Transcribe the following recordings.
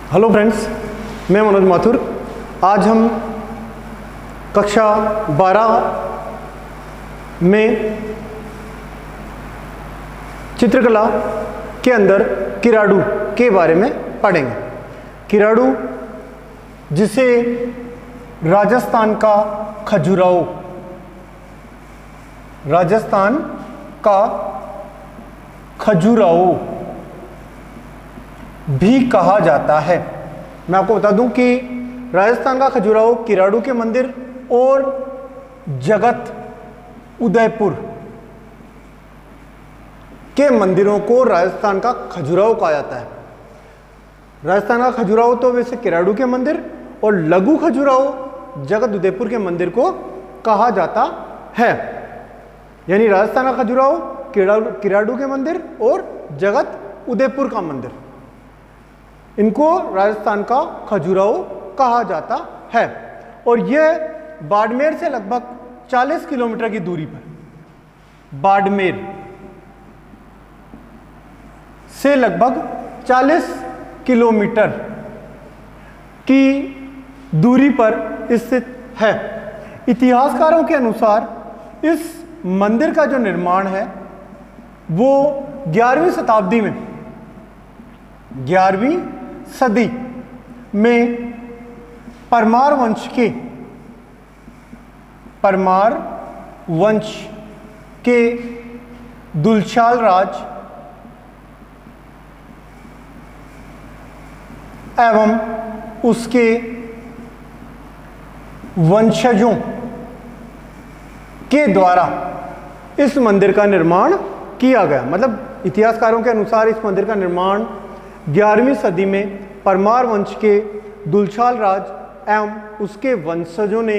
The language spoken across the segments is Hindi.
हेलो फ्रेंड्स, मैं मनोज माथुर। आज हम कक्षा 12 में चित्रकला के अंदर किराडू के बारे में पढ़ेंगे। किराडू, जिसे राजस्थान का खजुराहो, राजस्थान का खजुराहो भी कहा जाता है। मैं आपको बता दूं कि राजस्थान का खजुराहो किराडू के मंदिर और जगत उदयपुर के मंदिरों को राजस्थान का खजुराहो कहा जाता है। राजस्थान का खजुराहो तो वैसे किराडू के मंदिर और लघु खजुराहो जगत उदयपुर के मंदिर को कहा जाता है। यानी राजस्थान का खजुराहो किराडू के मंदिर और जगत उदयपुर का मंदिर, इनको राजस्थान का खजुराहो कहा जाता है। और यह बाड़मेर से लगभग 40 किलोमीटर की दूरी पर, बाड़मेर से लगभग 40 किलोमीटर की दूरी पर स्थित है। इतिहासकारों के अनुसार इस मंदिर का जो निर्माण है वो 11वीं शताब्दी में, 11वीं सदी में परमार वंश के दुलशाल राज एवं उसके वंशजों के द्वारा इस मंदिर का निर्माण किया गया। मतलब इतिहासकारों के अनुसार इस मंदिर का निर्माण 11वीं सदी में परमार वंश के दुलशाल राज एवं उसके वंशजों ने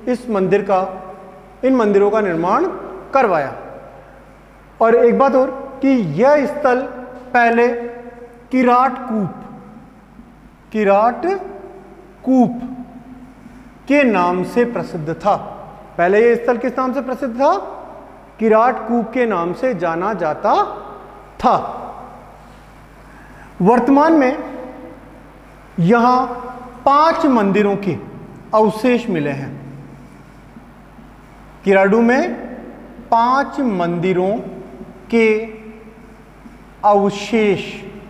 इन मंदिरों का निर्माण करवाया। और एक बात और कि यह स्थल पहले किराट कूप के नाम से प्रसिद्ध था। पहले यह स्थल किस नाम से प्रसिद्ध था? किराट कूप के नाम से जाना जाता था। वर्तमान में यहां 5 मंदिरों के अवशेष मिले हैं। किराडू में 5 मंदिरों के अवशेष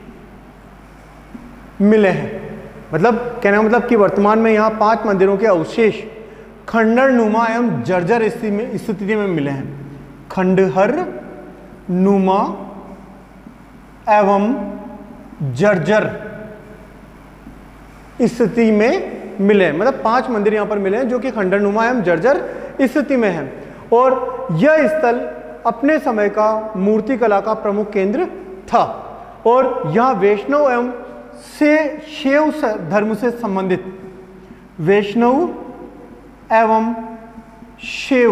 मिले हैं। मतलब कहने का मतलब कि वर्तमान में यहां 5 मंदिरों के अवशेष खंडहर नुमा एवं जर्जर स्थिति में मिले हैं। खंडहर नुमा एवं जर्जर स्थिति में मिले। मतलब 5 मंदिर यहां पर मिले हैं जो कि खंडहरनुमा एवं जर्जर स्थिति में हैं। और यह स्थल अपने समय का मूर्तिकला का प्रमुख केंद्र था। और यहां वैष्णव एवं शैव धर्म से संबंधित, वैष्णव एवं शैव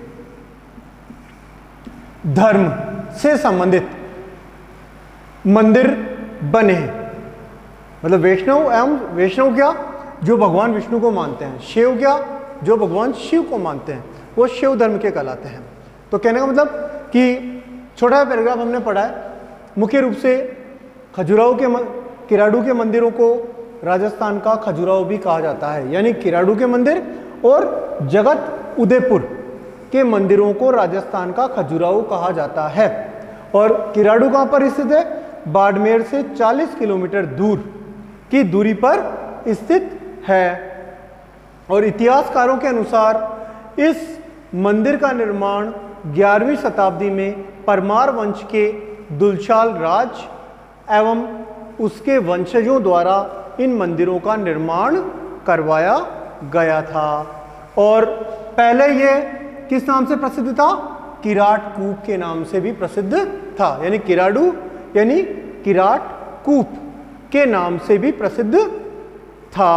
धर्म से संबंधित मंदिर बने हैं। मतलब वैष्णव क्या? जो भगवान विष्णु को मानते हैं। शैव क्या? जो भगवान शिव को मानते हैं, वो शैव धर्म के कहलाते हैं। तो कहने का मतलब कि छोटा पैराग्राफ हमने पढ़ा है। मुख्य रूप से किराडू के मंदिरों को राजस्थान का खजुराहो भी कहा जाता है। यानी किराडू के मंदिर और जगत उदयपुर के मंदिरों को राजस्थान का खजुराहो कहा जाता है। और किराडू कहां पर स्थित है? बाड़मेर से 40 किलोमीटर दूर की दूरी पर स्थित है। और इतिहासकारों के अनुसार इस मंदिर का निर्माण 11वीं शताब्दी में परमार वंश के दुलशाल राज एवं उसके वंशजों द्वारा इन मंदिरों का निर्माण करवाया गया था। और पहले यह किस नाम से प्रसिद्ध था? किराट कूप के नाम से भी प्रसिद्ध था। यानी किराडू यानी किराट कूप के नाम से भी प्रसिद्ध था।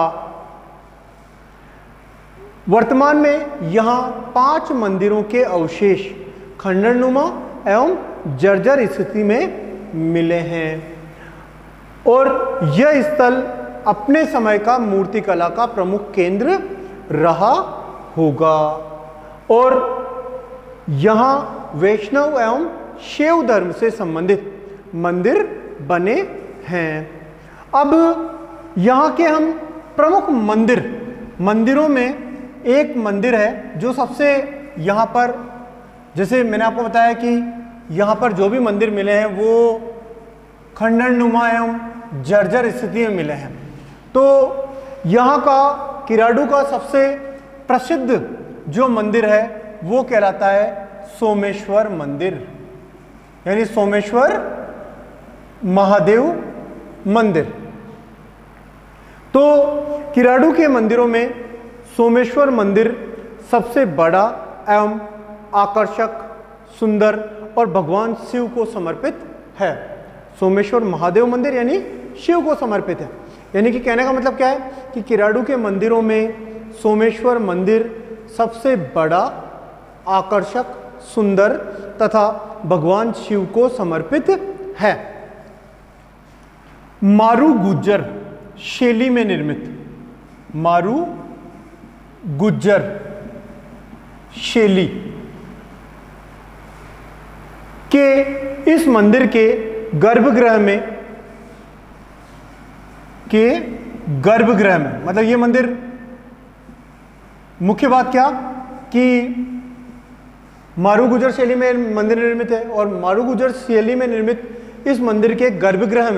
वर्तमान में यहां 5 मंदिरों के अवशेष खंडहरनुमा एवं जर्जर स्थिति में मिले हैं। और यह स्थल अपने समय का मूर्तिकला का प्रमुख केंद्र रहा होगा। और यहां वैष्णव एवं शैव धर्म से संबंधित मंदिर बने हैं। अब यहाँ के हम प्रमुख मंदिरों में एक मंदिर है जो सबसे यहाँ पर, जैसे मैंने आपको बताया कि यहाँ पर जो भी मंदिर मिले हैं वो खंडरनुमा एवं जर्जर स्थिति में मिले हैं। तो यहाँ का किराडू का सबसे प्रसिद्ध जो मंदिर है वो कहलाता है सोमेश्वर मंदिर, यानी सोमेश्वर महादेव मंदिर। तो किराडू के मंदिरों में सोमेश्वर मंदिर सबसे बड़ा एवं आकर्षक, सुंदर और भगवान शिव को समर्पित है। सोमेश्वर महादेव मंदिर यानी शिव को समर्पित है। यानी कि कहने का मतलब क्या है कि किराडू के मंदिरों में सोमेश्वर मंदिर सबसे बड़ा, आकर्षक, सुंदर तथा भगवान शिव को समर्पित है। मारू गुज्जर शैली में निर्मित, मारू गुज्जर शैली के इस मंदिर के गर्भगृह में मतलब ये मंदिर, मुख्य बात क्या कि मारू गुज्जर शैली में मंदिर निर्मित है और मारू गुज्जर शैली में निर्मित इस मंदिर के गर्भगृह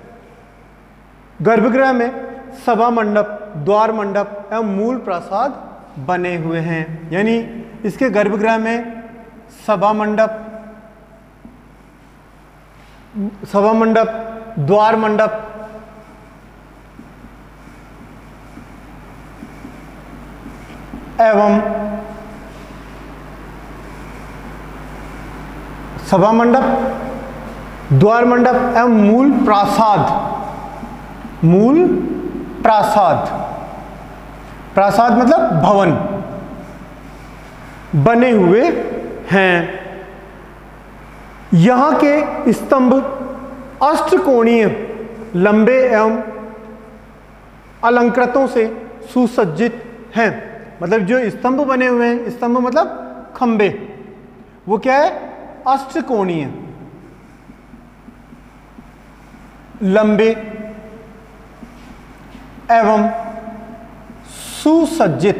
में सभा मंडप, द्वार मंडप एवं मूल प्रासाद बने हुए हैं। यानी इसके गर्भगृह में सभा मंडप, द्वार मंडप एवं सभा मंडप, द्वार मंडप एवं मूल प्रासाद मतलब भवन बने हुए हैं। यहाँ के स्तंभ अष्टकोणीय, लंबे एवं अलंकृतों से सुसज्जित हैं। मतलब जो स्तंभ बने हुए हैं, स्तंभ मतलब खंबे, वो क्या है? अष्टकोणीय, लंबे एवं सुसज्जित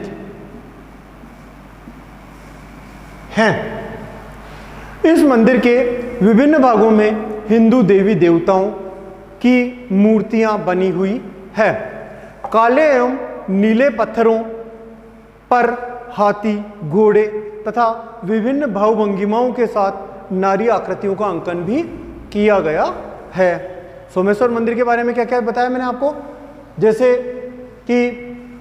हैं। इस मंदिर के विभिन्न भागों में हिंदू देवी देवताओं की मूर्तियां बनी हुई है। काले एवं नीले पत्थरों पर हाथी, घोड़े तथा विभिन्न भावभंगिमाओं के साथ नारी आकृतियों का अंकन भी किया गया है। सोमेश्वर मंदिर के बारे में क्या क्या बताया मैंने आपको, जैसे कि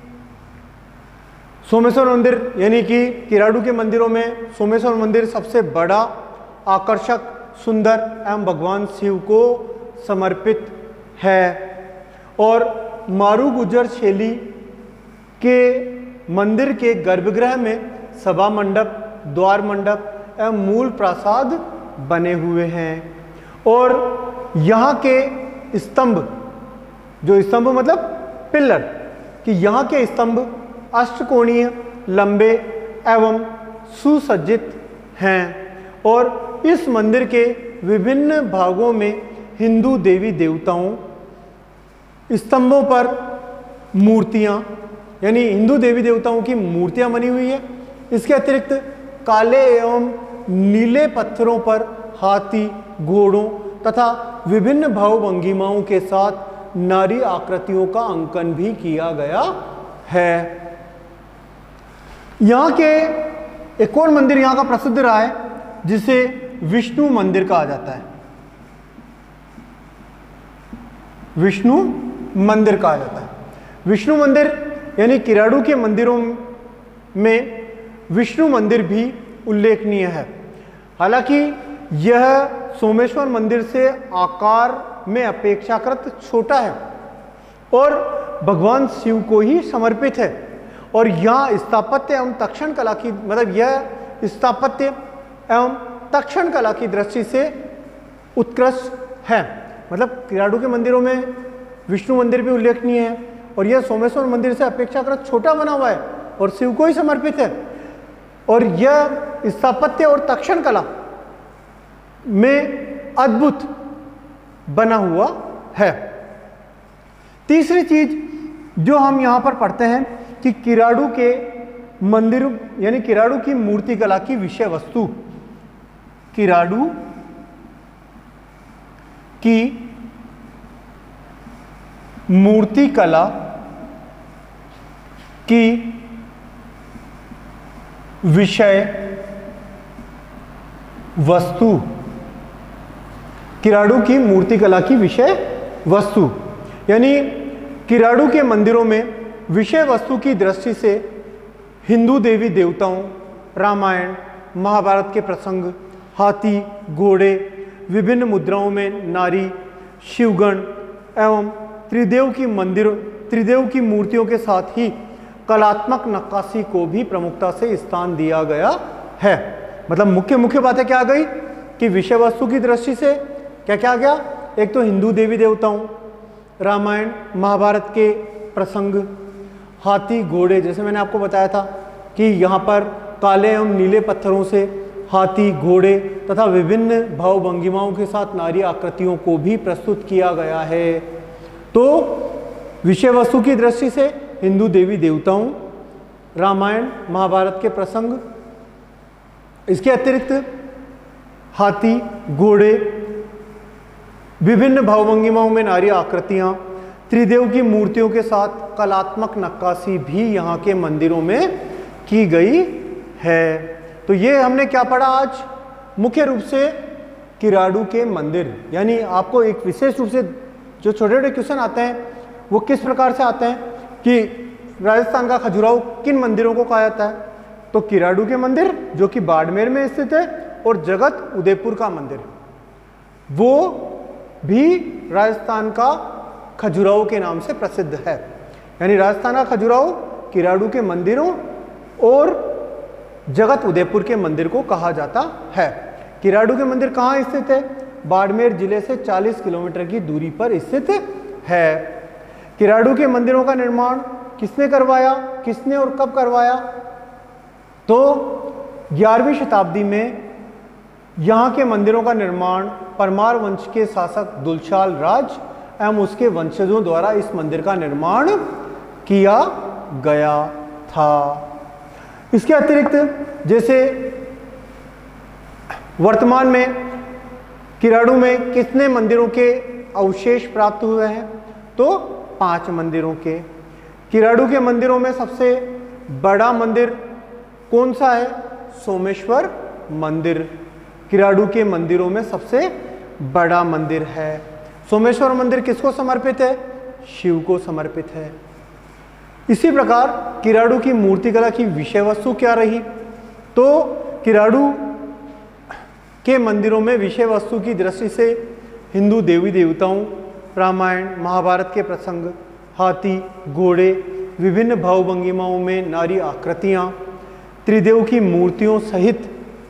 सोमेश्वर मंदिर यानी कि किराडू के मंदिरों में सोमेश्वर मंदिर सबसे बड़ा, आकर्षक, सुंदर एवं भगवान शिव को समर्पित है। और मारू गुज्जर शैली के मंदिर के गर्भगृह में सभा मंडप, द्वार मंडप एवं मूल प्रासाद बने हुए हैं। और यहाँ के स्तंभ, जो स्तंभ मतलब पिलर, कि यहाँ के स्तंभ अष्टकोणीय, लंबे एवं सुसज्जित हैं। और इस मंदिर के विभिन्न भागों में हिंदू देवी देवताओं, स्तंभों पर मूर्तियां, यानी हिंदू देवी देवताओं की मूर्तियां बनी हुई है। इसके अतिरिक्त काले एवं नीले पत्थरों पर हाथी, घोड़ों तथा विभिन्न भावभंगिमाओं के साथ नारी आकृतियों का अंकन भी किया गया है। यहाँ के एक और मंदिर यहाँ का प्रसिद्ध रहा है जिसे विष्णु मंदिर कहा जाता है। विष्णु मंदिर कहा जाता है। विष्णु मंदिर यानी किराडू के मंदिरों में विष्णु मंदिर भी उल्लेखनीय है। हालांकि यह सोमेश्वर मंदिर से आकार में अपेक्षाकृत छोटा है और भगवान शिव को ही समर्पित है। और यहाँ स्थापत्य एवं तक्षण कला की, मतलब यह स्थापत्य एवं तक्षण कला की दृष्टि से उत्कृष्ट है। मतलब किराडू के मंदिरों में विष्णु मंदिर भी उल्लेखनीय है और यह सोमेश्वर मंदिर से अपेक्षाकृत छोटा बना हुआ है और शिव को ही समर्पित है। और यह स्थापत्य और तक्षण कला में अद्भुत बना हुआ है। तीसरी चीज जो हम यहां पर पढ़ते हैं कि किराडू के मंदिर यानी किराडू की मूर्तिकला की विषय वस्तु, किराडू की मूर्तिकला की विषय वस्तु, किराडू की मूर्तिकला की विषय वस्तु यानी किराडू के मंदिरों में विषय वस्तु की दृष्टि से हिंदू देवी देवताओं, रामायण महाभारत के प्रसंग, हाथी घोड़े, विभिन्न मुद्राओं में नारी, शिवगण एवं त्रिदेव की मूर्तियों के साथ ही कलात्मक नक्काशी को भी प्रमुखता से स्थान दिया गया है। मतलब मुख्य बातें क्या आ गई कि विषय वस्तु की दृष्टि से क्या क्या आ गया, एक तो हिंदू देवी देवताओं, रामायण महाभारत के प्रसंग, हाथी घोड़े, जैसे मैंने आपको बताया था कि यहाँ पर काले एवं नीले पत्थरों से हाथी घोड़े तथा विभिन्न भाव भंगिमाओं के साथ नारी आकृतियों को भी प्रस्तुत किया गया है। तो विषय वस्तु की दृष्टि से हिंदू देवी देवताओं, रामायण महाभारत के प्रसंग, इसके अतिरिक्त हाथी घोड़े, विभिन्न भावभंगिमाओं में नारी आकृतियां, त्रिदेव की मूर्तियों के साथ कलात्मक नक्काशी भी यहाँ के मंदिरों में की गई है। तो ये हमने क्या पढ़ा आज, मुख्य रूप से किराडू के मंदिर, यानी आपको एक विशेष रूप से जो छोटे छोटे क्वेश्चन आते हैं वो किस प्रकार से आते हैं कि राजस्थान का खजुराहो किन मंदिरों को कहा जाता है, तो किराडू के मंदिर जो कि बाड़मेर में स्थित है और जगत उदयपुर का मंदिर वो भी राजस्थान का खजुराहो के नाम से प्रसिद्ध है। यानी राजस्थान का खजुराहो किराडू के मंदिरों और जगत उदयपुर के मंदिर को कहा जाता है। किराडू के मंदिर कहाँ स्थित है, बाड़मेर जिले से 40 किलोमीटर की दूरी पर स्थित है। किराडू के मंदिरों का निर्माण किसने करवाया, किसने और कब करवाया, तो 11वीं शताब्दी में यहाँ के मंदिरों का निर्माण परमार वंश के शासक दुलशाल राज एवं उसके वंशजों द्वारा इस मंदिर का निर्माण किया गया था। इसके अतिरिक्त जैसे वर्तमान में किराडू में कितने मंदिरों के अवशेष प्राप्त हुए हैं, तो 5 मंदिरों के। किराडू के मंदिरों में सबसे बड़ा मंदिर कौन सा है, सोमेश्वर मंदिर किराडू के मंदिरों में सबसे बड़ा मंदिर है। सोमेश्वर मंदिर किसको समर्पित है, शिव को समर्पित है। इसी प्रकार किराडू की मूर्तिकला की विषय वस्तु क्या रही, तो किराडू के मंदिरों में विषय वस्तु की दृष्टि से हिंदू देवी देवताओं, रामायण महाभारत के प्रसंग, हाथी घोड़े, विभिन्न भावभंगिमाओं में नारी आकृतियां, त्रिदेव की मूर्तियों सहित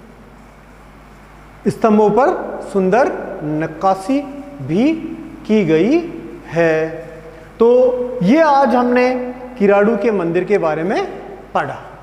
स्तंभों पर सुंदर नक्काशी भी की गई है। तो ये आज हमने किराडू के मंदिर के बारे में पढ़ा।